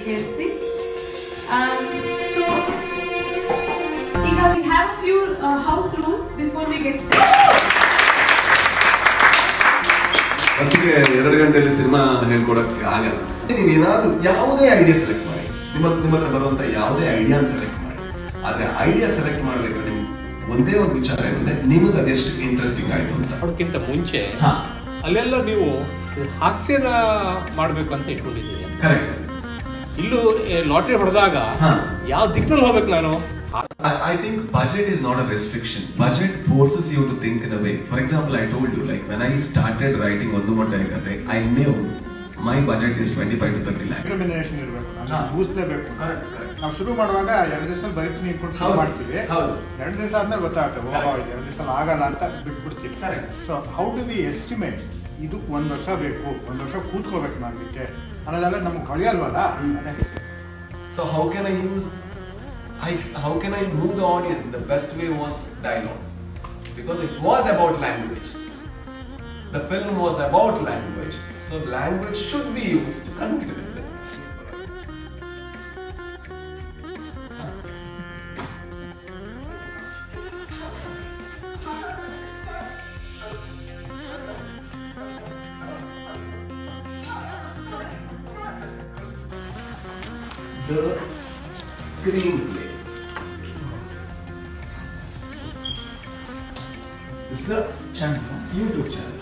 KKNC. So, we have a few house rules before we get started. ಫಸ್ಟಿಗೆ 2 ಗಂಟೆಯಲ್ಲಿ cinema ಹೇಳ್ಕೊಡಕ್ಕೆ ಆಗಲ್ಲ. ನೀವೇನಾದ್ರೂ ಯಾವುದೇ ಐಡಿಯಾ ಸೆಲೆಕ್ಟ್ ಮಾಡಿ, ನಿಮ್ಮ ಹತ್ರ ಬರುವಂತ ಯಾವುದೇ ಐಡಿಯಾ ಸೆಲೆಕ್ಟ್ ಮಾಡಿ. ಆದ್ರೆ ಐಡಿಯಾ ಸೆಲೆಕ್ಟ್ ಮಾಡ್ಬೇಕಾದ್ರೆ ನಿಮ್ಗೆ ಒಂದೇ ಒಂದು ವಿಚಾರ ಏನಂದ್ರೆ ನಿಮಗೆ ಅದೆಷ್ಟು ಇಂಟ್ರೆಸ್ಟಿಂಗ್ ಆಯ್ತು ಅಂತ. ಅದಕ್ಕಿಂತ ಮುಂಚೆ ಅಲ್ಲೆಲ್ಲ ನೀವು ಹಾಸ್ಯದ ಮಾಡಬೇಕು ಅಂತ ಇಟ್ಕೊಂಡಿದ್ದೀರಿ. ಕರೆಕ್ಟ್. ಇಲ್ಲೂ ಲಾಟ್ರಿ ಹೊಡೆದಾಗ ಯಾವ ದಿಕ್ಕಿನಲ್ಲಿ ಹೋಗ್ಬೇಕು ನಾನು? I think budget is not a restriction. Budget forces you to think in a way. For example, I told you, like when I started writing Ondu Motteya Kathe, I knew my budget is 25 to 30 lakh. Determination ಇರಬೇಕು, ನಾವು ಬೂಸ್ಟ್ ಲೇಬೇಕು. Correct. ನಾವು ಶುರು ಮಾಡುವಾಗ 2 ದಿವಸದಲ್ಲಿ ಬರೀತೀನಿ ಅನ್ಕೊಂಡು ಶುರು ಮಾಡ್ತೀವಿ. 2 ದಿವಸ ಆದ್ಮೇಲೆ ಗೊತ್ತಾಗುತ್ತೆ, ಓ 2 ದಿವಸ ಆಗಲ್ಲ ಅಂತ ಬಿಟ್ಬಿಡ್ತೀವಿ. Correct. So how do we estimate ಇದು 1 ವರ್ಷ ಬೇಕು, 1 ವರ್ಷ ಕೂತ್ಕೋಬೇಕು ಮಾಡಲಿಕ್ಕೆ ಅನ್ನೋದೆಲ್ಲ ನಮ್ಗೆ ಕಳಿಯಲ್ವಲ್ಲ. So how can I move the audience? The best way was dialogues, because it was about language. The film was about language, so language should be used to convey it. The screenplay. This is a channel, YouTube channel.